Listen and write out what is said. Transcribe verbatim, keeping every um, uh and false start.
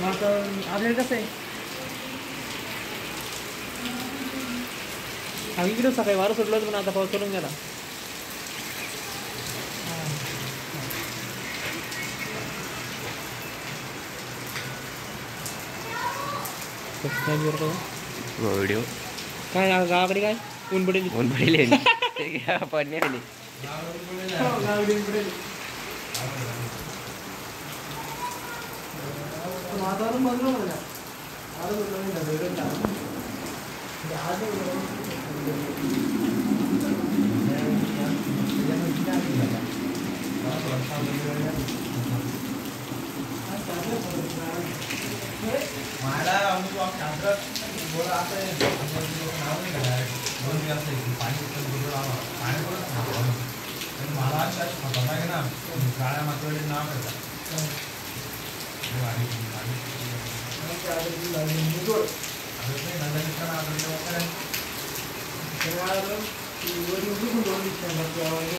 मग आता आपल्याला कसं आहे हा इकडे सकाळी वारं सुटलं पण आता पाऊस करून गेला. व्हिडिओ काय गावाकडे काय ऊन पडेल ऊन पडेल पाणी आले वातावरण बदललं मला बोला आता नाव नाही घालाय दोन दिवस पाणी पाणी मला खतरनाक ना गाड्या मात्र नाव करतात.